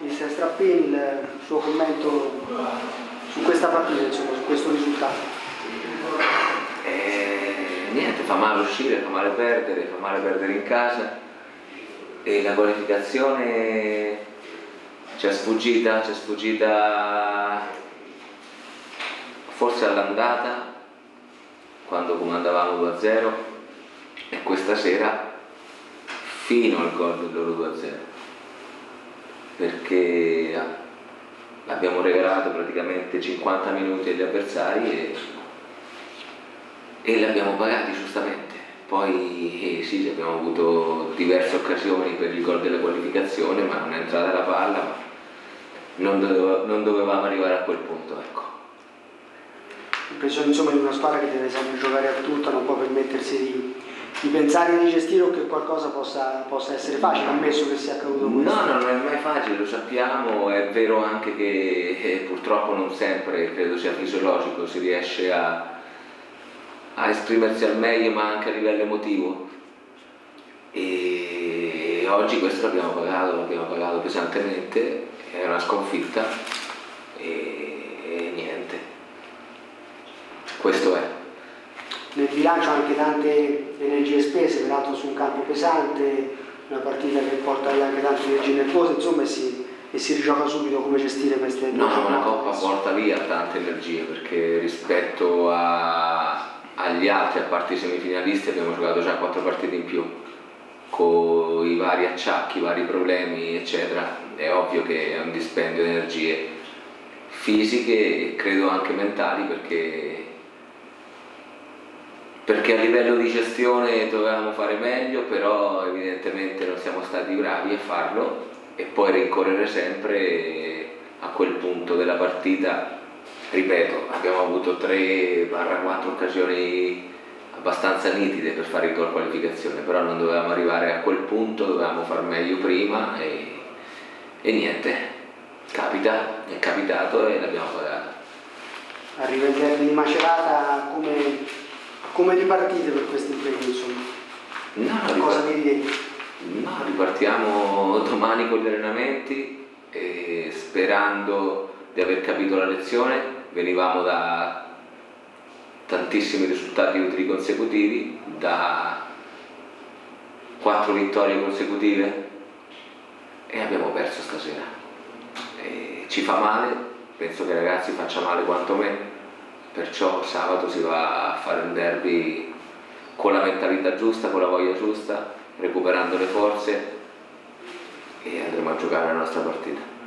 Mister Strappini, il suo commento su questa partita, insomma, su questo risultato. Niente, fa male uscire, fa male perdere in casa, e la qualificazione ci è sfuggita forse all'andata, quando comandavamo 2-0, e questa sera fino al gol del loro 2-0, perché abbiamo regalato praticamente 50 minuti agli avversari e li abbiamo pagati giustamente. Poi sì, abbiamo avuto diverse occasioni per il gol della qualificazione, ma non è entrata la palla, ma non dovevamo arrivare a quel punto, ecco. Penso insomma di una squadra che deve sempre giocare a tutto, non può permettersi di pensare di gestire o che qualcosa possa essere facile, ammesso che sia accaduto questo. No, non è mai facile, lo sappiamo, è vero anche che purtroppo non sempre, credo sia fisiologico, si riesce a esprimersi al meglio, ma anche a livello emotivo, e oggi questo l'abbiamo pagato pesantemente, è una sconfitta e niente, questo è. Nel bilancio anche tante energie spese, peraltro su un campo pesante, una partita che porta via anche tante energie nervose, insomma, e si rigioca subito come gestire queste No, una coppa porta via tante energie, perché rispetto agli altri, a parte i semifinalisti, abbiamo giocato già 4 partite in più, con i vari acciacchi, i vari problemi, eccetera. È ovvio che è un dispendio di energie fisiche e credo anche mentali, perché a livello di gestione dovevamo fare meglio, però evidentemente non siamo stati bravi a farlo, e poi rincorrere sempre a quel punto della partita. Ripeto, abbiamo avuto 3-4 occasioni abbastanza nitide per fare il gol qualificazione, però non dovevamo arrivare a quel punto, dovevamo far meglio prima e niente, capita, è capitato e l'abbiamo pagato. Arriva il derby di Macerata, come ripartite per questo impegno, insomma? Cosa mi direi? No, ripartiamo domani con gli allenamenti, sperando di aver capito la lezione. Venivamo da tantissimi risultati utili consecutivi, da 4 vittorie consecutive, e abbiamo perso stasera. Ci fa male, penso che ai ragazzi faccia male quanto me, perciò sabato si va a fare un derby con la mentalità giusta, con la voglia giusta, recuperando le forze, e andremo a giocare la nostra partita.